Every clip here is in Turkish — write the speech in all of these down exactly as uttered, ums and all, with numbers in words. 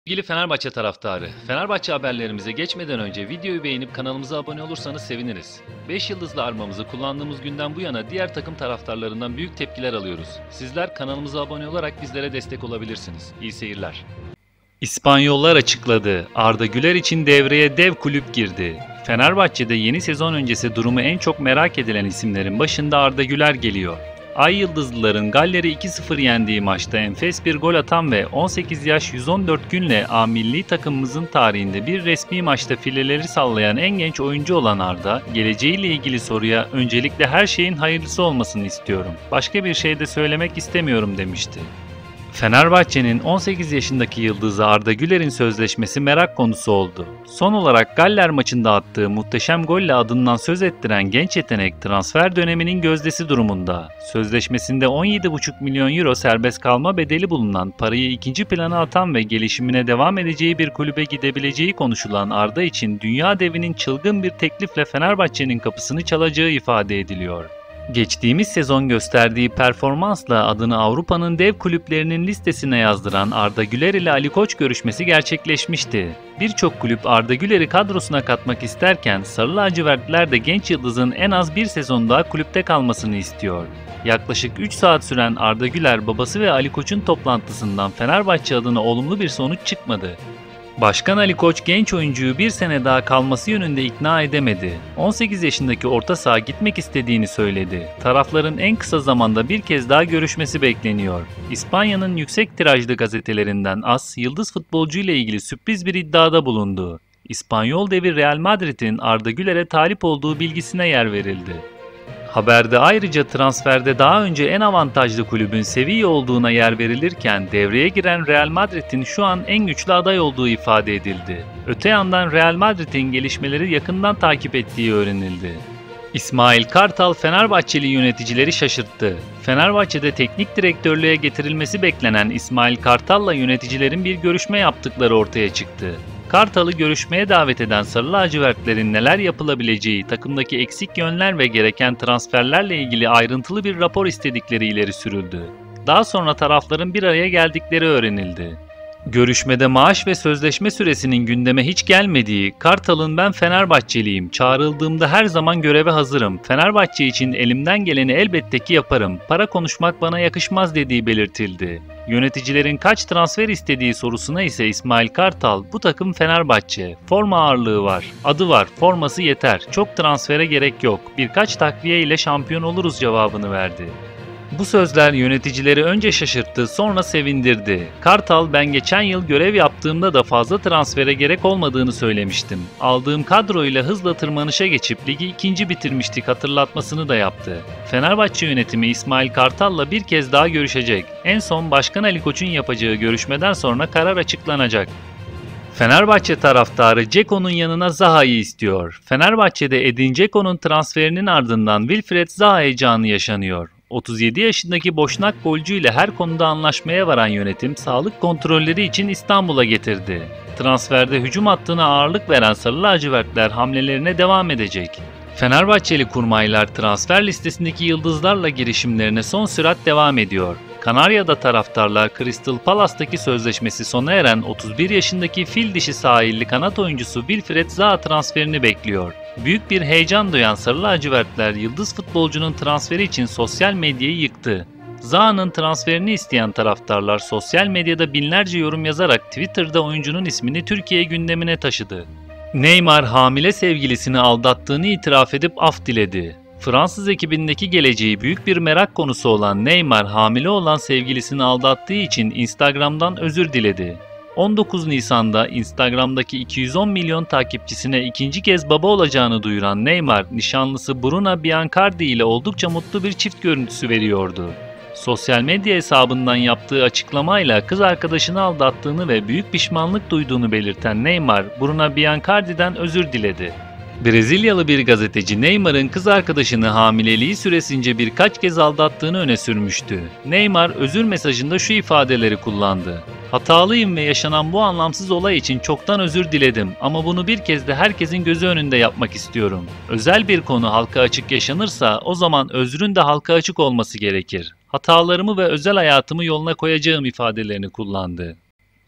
Sevgili Fenerbahçe taraftarı, Fenerbahçe haberlerimize geçmeden önce videoyu beğenip kanalımıza abone olursanız seviniriz. beş yıldızlı armamızı kullandığımız günden bu yana diğer takım taraftarlarından büyük tepkiler alıyoruz. Sizler kanalımıza abone olarak bizlere destek olabilirsiniz. İyi seyirler. İspanyollar açıkladı. Arda Güler için devreye dev kulüp girdi. Fenerbahçe'de yeni sezon öncesi durumu en çok merak edilen isimlerin başında Arda Güler geliyor. Ay Yıldızlıların Galler'i iki sıfır yendiği maçta enfes bir gol atan ve on sekiz yaş yüz on dört günle A milli takımımızın tarihinde bir resmi maçta fileleri sallayan en genç oyuncu olan Arda, geleceğiyle ilgili soruya öncelikle her şeyin hayırlısı olmasını istiyorum. Başka bir şey de söylemek istemiyorum demişti. Fenerbahçe'nin on sekiz yaşındaki yıldızı Arda Güler'in sözleşmesi merak konusu oldu. Son olarak Galler maçında attığı muhteşem golle adından söz ettiren genç yetenek transfer döneminin gözdesi durumunda. Sözleşmesinde on yedi buçuk milyon euro serbest kalma bedeli bulunan, parayı ikinci plana atan ve gelişimine devam edeceği bir kulübe gidebileceği konuşulan Arda için dünya devinin çılgın bir teklifle Fenerbahçe'nin kapısını çalacağı ifade ediliyor. Geçtiğimiz sezon gösterdiği performansla adını Avrupa'nın dev kulüplerinin listesine yazdıran Arda Güler ile Ali Koç görüşmesi gerçekleşmişti. Birçok kulüp Arda Güler'i kadrosuna katmak isterken Sarı Lacivertliler de genç yıldızın en az bir sezon daha kulüpte kalmasını istiyor. Yaklaşık üç saat süren Arda Güler babası ve Ali Koç'un toplantısından Fenerbahçe adına olumlu bir sonuç çıkmadı. Başkan Ali Koç genç oyuncuyu bir sene daha kalması yönünde ikna edemedi. on sekiz yaşındaki orta saha gitmek istediğini söyledi. Tarafların en kısa zamanda bir kez daha görüşmesi bekleniyor. İspanya'nın yüksek tirajlı gazetelerinden AS, yıldız futbolcu ile ilgili sürpriz bir iddiada bulundu. İspanyol devi Real Madrid'in Arda Güler'e talip olduğu bilgisine yer verildi. Haberde ayrıca transferde daha önce en avantajlı kulübün Sevilla olduğuna yer verilirken devreye giren Real Madrid'in şu an en güçlü aday olduğu ifade edildi. Öte yandan Real Madrid'in gelişmeleri yakından takip ettiği öğrenildi. İsmail Kartal Fenerbahçeli yöneticileri şaşırttı. Fenerbahçe'de teknik direktörlüğe getirilmesi beklenen İsmail Kartal'la yöneticilerin bir görüşme yaptıkları ortaya çıktı. Kartal'ı görüşmeye davet eden Sarı Lacivertlerin neler yapılabileceği, takımdaki eksik yönler ve gereken transferlerle ilgili ayrıntılı bir rapor istedikleri ileri sürüldü. Daha sonra tarafların bir araya geldikleri öğrenildi. Görüşmede maaş ve sözleşme süresinin gündeme hiç gelmediği, Kartal'ın "Ben Fenerbahçeliyim, çağrıldığımda her zaman göreve hazırım, Fenerbahçe için elimden geleni elbette ki yaparım, para konuşmak bana yakışmaz" dediği belirtildi. Yöneticilerin kaç transfer istediği sorusuna ise İsmail Kartal, "Bu takım Fenerbahçe, forma ağırlığı var, adı var, forması yeter, çok transfere gerek yok, birkaç takviye ile şampiyon oluruz" cevabını verdi. Bu sözler yöneticileri önce şaşırttı, sonra sevindirdi. Kartal, "Ben geçen yıl görev yaptığımda da fazla transfere gerek olmadığını söylemiştim. Aldığım kadroyla hızla tırmanışa geçip ligi ikinci bitirmiştik" hatırlatmasını da yaptı. Fenerbahçe yönetimi İsmail Kartal'la bir kez daha görüşecek. En son Başkan Ali Koç'un yapacağı görüşmeden sonra karar açıklanacak. Fenerbahçe taraftarı Dzeko'nun yanına Zaha'yı istiyor. Fenerbahçe'de Edin Dzeko'nun transferinin ardından Wilfried Zaha heyecanı yaşanıyor. otuz yedi yaşındaki Boşnak golcü ile her konuda anlaşmaya varan yönetim sağlık kontrolleri için İstanbul'a getirdi. Transferde hücum hattına ağırlık veren Sarı Lacivertler hamlelerine devam edecek. Fenerbahçeli kurmaylar transfer listesindeki yıldızlarla girişimlerine son sürat devam ediyor. Kanarya'da taraftarlar Crystal Palace'taki sözleşmesi sona eren otuz bir yaşındaki fil dişi sahilli kanat oyuncusu Wilfried Zaha transferini bekliyor. Büyük bir heyecan duyan Sarı Lacivertler yıldız futbolcunun transferi için sosyal medyayı yıktı. Zaha'nın transferini isteyen taraftarlar sosyal medyada binlerce yorum yazarak Twitter'da oyuncunun ismini Türkiye gündemine taşıdı. Neymar hamile sevgilisini aldattığını itiraf edip af diledi. Fransız ekibindeki geleceği büyük bir merak konusu olan Neymar, hamile olan sevgilisini aldattığı için Instagram'dan özür diledi. on dokuz Nisan'da Instagram'daki iki yüz on milyon takipçisine ikinci kez baba olacağını duyuran Neymar, nişanlısı Bruna Biancardi ile oldukça mutlu bir çift görüntüsü veriyordu. Sosyal medya hesabından yaptığı açıklamayla kız arkadaşını aldattığını ve büyük pişmanlık duyduğunu belirten Neymar, Bruna Biancardi'den özür diledi. Brezilyalı bir gazeteci Neymar'ın kız arkadaşını hamileliği süresince birkaç kez aldattığını öne sürmüştü. Neymar özür mesajında şu ifadeleri kullandı: "Hatalıyım ve yaşanan bu anlamsız olay için çoktan özür diledim ama bunu bir kez de herkesin gözü önünde yapmak istiyorum. Özel bir konu halka açık yaşanırsa o zaman özrün de halka açık olması gerekir. Hatalarımı ve özel hayatımı yoluna koyacağım" ifadelerini kullandı.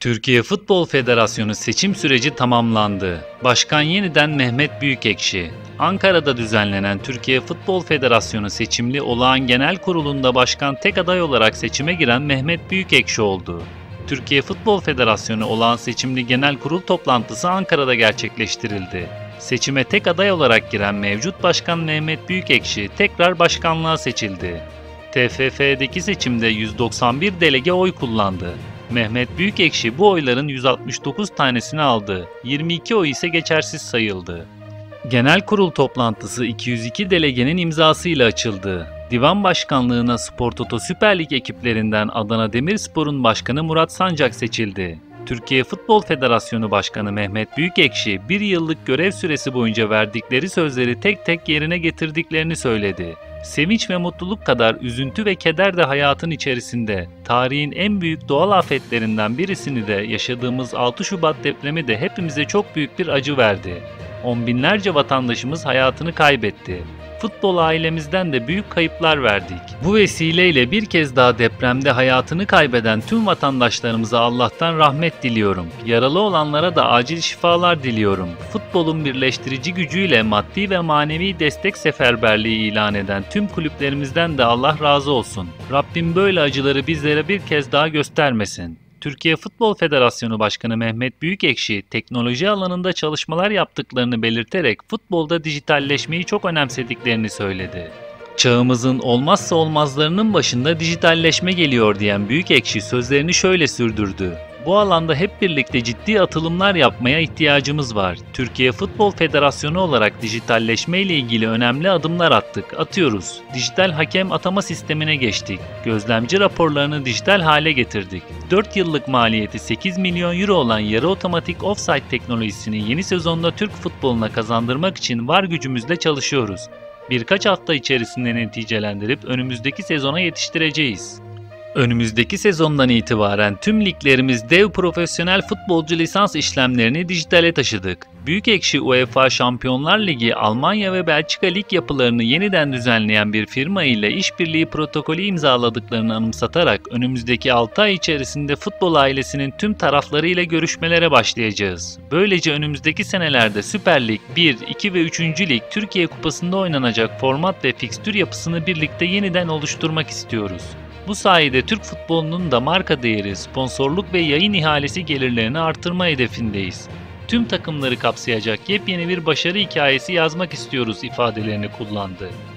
Türkiye Futbol Federasyonu seçim süreci tamamlandı. Başkan yeniden Mehmet Büyükekşi. Ankara'da düzenlenen Türkiye Futbol Federasyonu seçimli olağan genel kurulunda başkan tek aday olarak seçime giren Mehmet Büyükekşi oldu. Türkiye Futbol Federasyonu olağan seçimli genel kurul toplantısı Ankara'da gerçekleştirildi. Seçime tek aday olarak giren mevcut başkan Mehmet Büyükekşi tekrar başkanlığa seçildi. T F F'deki seçimde yüz doksan bir delege oy kullandı. Mehmet Büyükekşi bu oyların yüz altmış dokuz tanesini aldı, yirmi iki oy ise geçersiz sayıldı. Genel kurul toplantısı iki yüz iki delegenin imzasıyla açıldı. Divan başkanlığına Spor Toto Süper Lig ekiplerinden Adana Demirspor'un başkanı Murat Sancak seçildi. Türkiye Futbol Federasyonu Başkanı Mehmet Büyükekşi bir yıllık görev süresi boyunca verdikleri sözleri tek tek yerine getirdiklerini söyledi. Sevinç ve mutluluk kadar üzüntü ve keder de hayatın içerisinde. Tarihin en büyük doğal afetlerinden birisini de yaşadığımız altı Şubat depremi de hepimize çok büyük bir acı verdi. On binlerce vatandaşımız hayatını kaybetti. Futbol ailemizden de büyük kayıplar verdik. Bu vesileyle bir kez daha depremde hayatını kaybeden tüm vatandaşlarımıza Allah'tan rahmet diliyorum. Yaralı olanlara da acil şifalar diliyorum. Futbolun birleştirici gücüyle maddi ve manevi destek seferberliği ilan eden tüm kulüplerimizden de Allah razı olsun. Rabbim böyle acıları bizlere bir kez daha göstermesin. Türkiye Futbol Federasyonu Başkanı Mehmet Büyükekşi, teknoloji alanında çalışmalar yaptıklarını belirterek futbolda dijitalleşmeyi çok önemsediklerini söyledi. Çağımızın olmazsa olmazlarının başında dijitalleşme geliyor diyen Büyükekşi sözlerini şöyle sürdürdü. Bu alanda hep birlikte ciddi atılımlar yapmaya ihtiyacımız var. Türkiye Futbol Federasyonu olarak dijitalleşme ile ilgili önemli adımlar attık, atıyoruz. Dijital hakem atama sistemine geçtik. Gözlemci raporlarını dijital hale getirdik. dört yıllık maliyeti sekiz milyon euro olan yarı otomatik offside teknolojisini yeni sezonda Türk futboluna kazandırmak için var gücümüzle çalışıyoruz. Birkaç hafta içerisinde neticelendirip önümüzdeki sezona yetiştireceğiz. Önümüzdeki sezondan itibaren tüm liglerimiz dev profesyonel futbolcu lisans işlemlerini dijitale taşıdık. Büyükekşi UEFA Şampiyonlar Ligi, Almanya ve Belçika lig yapılarını yeniden düzenleyen bir firma ile işbirliği protokolü imzaladıklarını anımsatarak önümüzdeki altı ay içerisinde futbol ailesinin tüm taraflarıyla görüşmelere başlayacağız. Böylece önümüzdeki senelerde Süper Lig bir, iki ve üçüncü lig Türkiye Kupası'nda oynanacak format ve fikstür yapısını birlikte yeniden oluşturmak istiyoruz. Bu sayede Türk futbolunun da marka değeri, sponsorluk ve yayın ihalesi gelirlerini artırma hedefindeyiz. Tüm takımları kapsayacak yepyeni bir başarı hikayesi yazmak istiyoruz ifadelerini kullandı.